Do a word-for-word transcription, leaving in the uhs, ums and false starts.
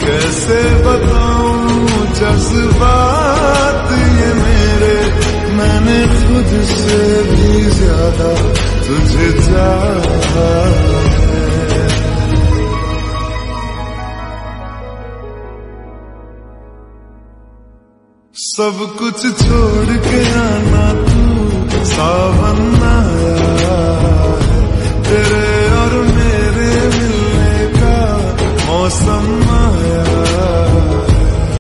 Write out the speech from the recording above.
कैसे बताऊं जज्बात ये मेरे, मैंने खुद से भी ज्यादा तुझे चाहा है। सब कुछ छोड़ के आना तू, सावन आया